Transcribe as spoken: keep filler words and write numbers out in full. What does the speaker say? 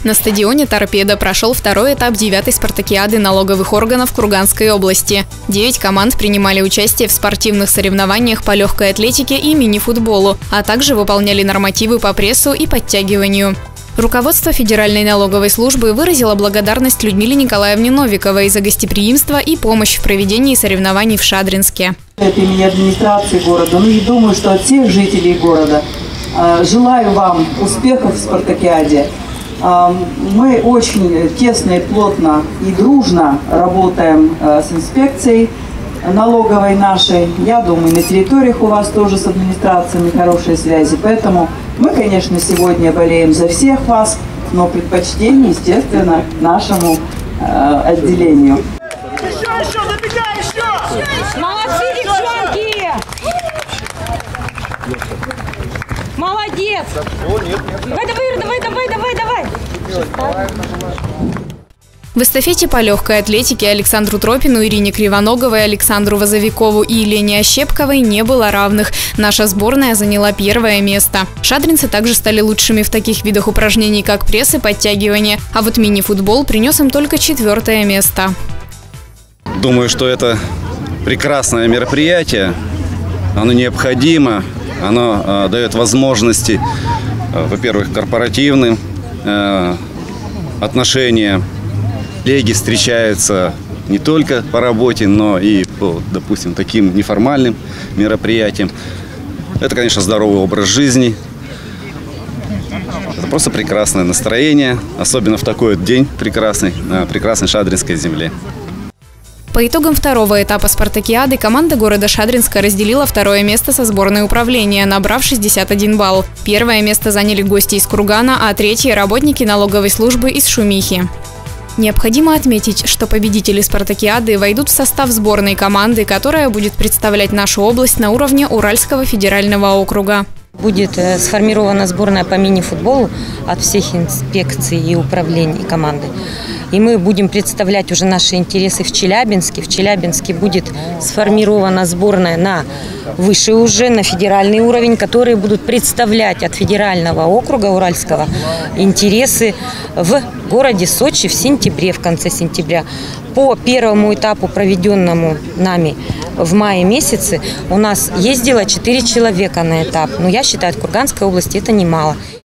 На стадионе «Торпедо» прошел второй этап девятой спартакиады налоговых органов Курганской области. Девять команд принимали участие в спортивных соревнованиях по легкой атлетике и мини-футболу, а также выполняли нормативы по прессу и подтягиванию. Руководство Федеральной налоговой службы выразило благодарность Людмиле Николаевне Новиковой за гостеприимство и помощь в проведении соревнований в Шадринске. От имени администрации города, ну и думаю, что от всех жителей города желаю вам успехов в спартакиаде. Мы очень тесно и плотно и дружно работаем с инспекцией налоговой нашей. Я думаю, на территориях у вас тоже с администрациями хорошие связи. Поэтому мы, конечно, сегодня болеем за всех вас, но предпочтение, естественно, нашему э, отделению. Еще, еще, забегай, еще! Молодцы, девчонки! Молодец! Давай, давай, давай, давай, давай, давай! В эстафете по легкой атлетике Александру Тропину, Ирине Кривоноговой, Александру Возовикову и Елене Ощепковой не было равных. Наша сборная заняла первое место. Шадринцы также стали лучшими в таких видах упражнений, как пресс и подтягивание. А вот мини-футбол принес им только четвертое место. Думаю, что это прекрасное мероприятие. Оно необходимо. Оно э, дает возможности, э, во-первых, корпоративным э, отношениям. Коллеги встречаются не только по работе, но и по, допустим, таким неформальным мероприятиям. Это, конечно, здоровый образ жизни. Это просто прекрасное настроение, особенно в такой вот день прекрасный, на прекрасной Шадринской земле. По итогам второго этапа спартакиады команда города Шадринска разделила второе место со сборной управления, набрав шестьдесят один балл. Первое место заняли гости из Кургана, а третье – работники налоговой службы из Шумихи. Необходимо отметить, что победители спартакиады войдут в состав сборной команды, которая будет представлять нашу область на уровне Уральского федерального округа. Будет сформирована сборная по мини-футболу от всех инспекций и управлений и команды. И мы будем представлять уже наши интересы в Челябинске. В Челябинске будет сформирована сборная на выше уже, на федеральный уровень, которые будут представлять от федерального округа Уральского интересы в городе Сочи в сентябре, в конце сентября. По первому этапу, проведенному нами в мае месяце, у нас ездило четыре человека на этап. Но я считаю, в Курганской области это немало.